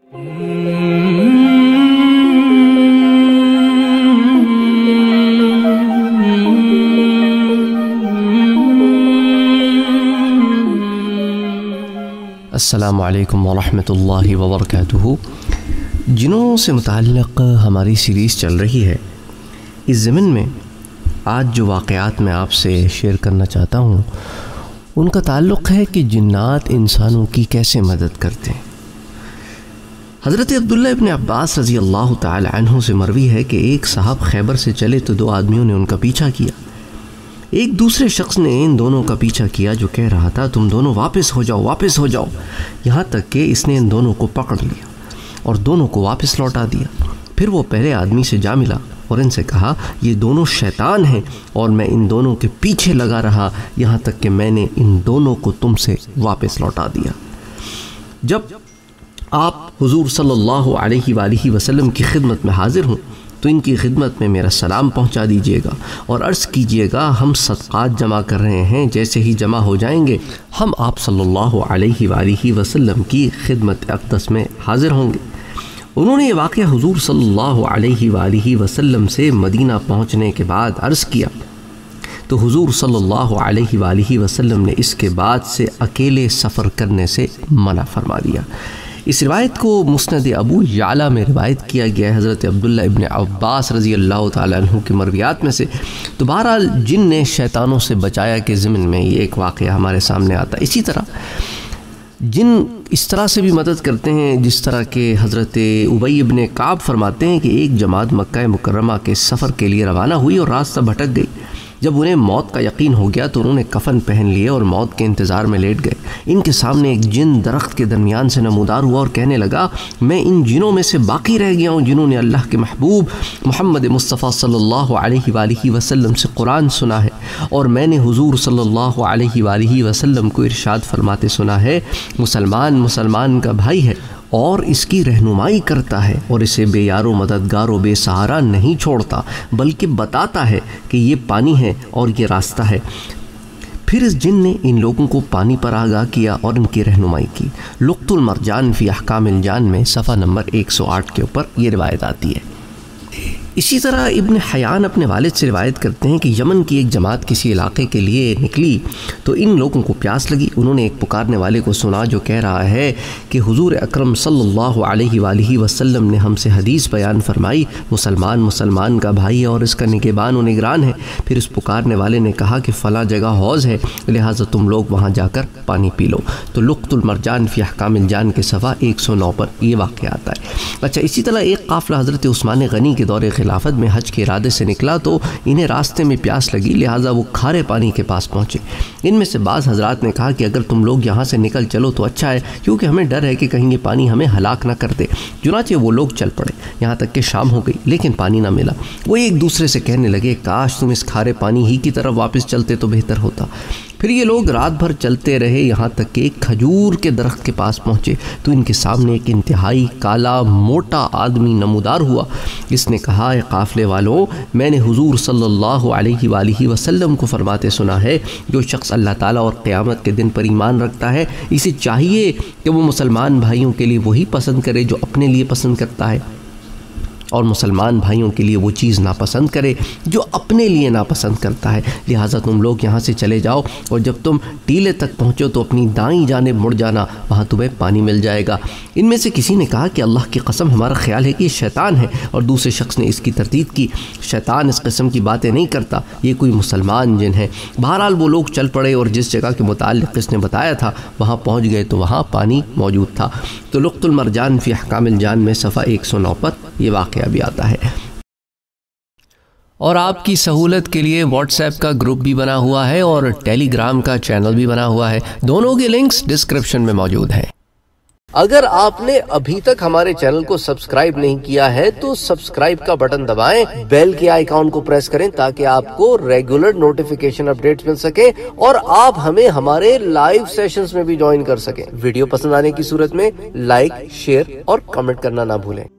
السلام علیکم ورحمۃ اللہ وبرکاتہ۔ جنوں سے متعلق ہماری سیریز چل رہی ہے، اس ضمن میں آج جو واقعات میں آپ سے شیئر کرنا چاہتا ہوں ان کا تعلق ہے کہ جنات انسانوں کی کیسے مدد کرتے ہیں۔ حضرت عبداللہ ابن عباس رضی اللہ تعالی عنہ سے مروی ہے کہ ایک صاحب خیبر سے چلے تو دو آدمیوں نے ان کا پیچھا کیا۔ ایک دوسرے شخص نے ان دونوں کا پیچھا کیا جو کہہ رہا تھا تم دونوں واپس ہو جاؤ، یہاں تک کہ اس نے ان دونوں کو پکڑ لیا اور دونوں کو واپس لوٹا دیا۔ پھر وہ پہلے آدمی سے جا ملا اور ان سے کہا یہ دونوں شیطان ہیں اور میں ان دونوں کے پیچھے لگا رہا یہاں تک کہ میں نے ان دونوں کو تم سے واپس لوٹا دیا۔ جب آپ حضور صلی اللہ علیہ وآلہ وسلم کی خدمت میں حاضر ہوں تو ان کی خدمت میں میرا سلام پہنچا دیجیے گا اور عرض کیجیے گا ہم صدقات جمع کر رہے ہیں، جیسے ہی جمع ہو جائیں گے ہم آپ صلی اللہ علیہ وآلہ وسلم کی خدمت اقدس میں حاضر ہوں گے۔ انہوں نے یہ واقعہ حضور صلی اللہ علیہ وآلہ وسلم سے مدینہ پہنچنے کے بعد عرض کیا تو حضور صلی اللہ علیہ وآلہ وسلم نے اس کے بعد سے اکیلے سفر کرنے سے منع فرما دیا۔ اس روایت کو مسند ابو یعلا میں روایت کیا گیا ہے حضرت عبداللہ ابن عباس رضی اللہ تعالی عنہ کے مرویات میں سے۔ تو بہرحال جن نے شیطانوں سے بچایا کے ضمن میں یہ ایک واقعہ ہمارے سامنے آتا ہے۔ اسی طرح جن اس طرح سے بھی مدد کرتے ہیں جس طرح کہ حضرت ابی ابن کعب فرماتے ہیں کہ ایک جماعت مکہ مکرمہ کے سفر کے لیے روانہ ہوئی اور راستہ بھٹک گئی۔ جب انہیں موت کا یقین ہو گیا تو انہوں نے کفن پہن لیے اور موت کے انتظار میں لیٹ گئے۔ ان کے سامنے ایک جن درخت کے درمیان سے نمودار ہوا اور کہنے لگا میں ان جنوں میں سے باقی رہ گیا ہوں جنہوں نے اللہ کے محبوب محمد مصطفیٰ صلی اللہ علیہ وآلہ وسلم سے قرآن سنا ہے، اور میں نے حضور صلی اللہ علیہ وآلہ وسلم کو ارشاد فرماتے سنا ہے مسلمان کا بھائی ہے اور اس کی رہنمائی کرتا ہے اور اسے بے یار و مددگار و بے سہارا نہیں چھوڑتا بلکہ بتاتا ہے کہ یہ پانی ہے اور یہ راستہ ہے۔ پھر اس جن نے ان لوگوں کو پانی پر آگاہ کیا اور ان کی رہنمائی کی۔ لقط المرجان فی احکام الجان میں صفحہ نمبر 108 کے اوپر یہ روایت آتی ہے۔ اسی طرح ابن حیان اپنے والد سے روایت کرتے ہیں کہ یمن کی ایک جماعت کسی علاقے کے لیے نکلی تو ان لوگوں کو پیاس لگی۔ انہوں نے ایک پکارنے والے کو سنا جو کہہ رہا ہے کہ حضور اکرم صلی اللہ علیہ وآلہ وسلم نے ہم سے حدیث بیان فرمائی مسلمان کا بھائی ہے اور اس کا نگہبان و نگران ہے۔ پھر اس پکارنے والے نے کہا کہ فلاں جگہ حوض ہے لہٰذا تم لوگ وہاں جا کر پانی پی لو۔ تو لقط المرجان فی احکام الجان کے صفحہ 109 پر یہ واقعہ آتا ہے۔ اچھا، اسی طرح ایک قافلہ حضرت عثمان غنی کے دور خلافت میں حج کے ارادے سے نکلا تو انہیں راستے میں پیاس لگی لہٰذا وہ کھارے پانی کے پاس پہنچے۔ ان میں سے بعض حضرات نے کہا کہ اگر تم لوگ یہاں سے نکل چلو تو اچھا ہے کیونکہ ہمیں ڈر ہے کہ کہیں یہ پانی ہمیں ہلاک نہ کر دے۔ چنانچہ وہ لوگ چل پڑے یہاں تک کہ شام ہو گئی لیکن پانی نہ ملا۔ وہ ایک دوسرے سے کہنے لگے کاش تم اس کھارے پانی ہی کی طرف واپس چلتے تو بہتر ہوتا۔ پھر یہ لوگ رات بھر چلتے رہے یہاں تک کہ ایک کھجور کے درخت کے پاس پہنچے تو ان کے سامنے ایک انتہائی کالا موٹا آدمی نمودار ہوا۔ اس نے کہا اے قافلے والوں، میں نے حضور صلی اللہ علیہ وآلہ وسلم کو فرماتے سنا ہے جو شخص اللہ تعالیٰ اور قیامت کے دن پر ایمان رکھتا ہے اسے چاہیے کہ وہ مسلمان بھائیوں کے لیے وہی پسند کرے جو اپنے لیے پسند کرتا ہے اور مسلمان بھائیوں کے لیے وہ چیز ناپسند کرے جو اپنے لیے ناپسند کرتا ہے۔ لہٰذا تم لوگ یہاں سے چلے جاؤ اور جب تم ٹیلے تک پہنچو تو اپنی دائیں جانب مڑ جانا، وہاں تمہیں پانی مل جائے گا۔ ان میں سے کسی نے کہا کہ اللہ کی قسم ہمارا خیال ہے کہ یہ شیطان ہے، اور دوسرے شخص نے اس کی تردید کی شیطان اس قسم کی باتیں نہیں کرتا، یہ کوئی مسلمان جن ہے۔ بہرحال وہ لوگ چل پڑے اور جس جگہ کے متعلق اس نے بتایا تھا وہاں پہنچ گئے تو وہاں پانی موجود تھا۔ تو لقط المرجان فی احکام الجان میں صفحہ 109 پر یہ واقعہ بھی آتا ہے۔ اور آپ کی سہولت کے لیے واٹس ایپ کا گروپ بھی بنا ہوا ہے اور ٹیلی گرام کا چینل بھی بنا ہوا ہے، دونوں کے لنکس ڈسکرپشن میں موجود ہیں۔ اگر آپ نے ابھی تک ہمارے چینل کو سبسکرائب نہیں کیا ہے تو سبسکرائب کا بٹن دبائیں، بیل کے آئیکن کو پریس کریں تاکہ آپ کو ریگولر نوٹیفیکیشن اپڈیٹس مل سکے اور آپ ہمیں ہمارے لائیو سیشنز میں بھی جوائن کر سکیں۔ ویڈیو پسند آنے کی صورت میں لائک، شیئر اور کمنٹ کرنا نہ بھولیں۔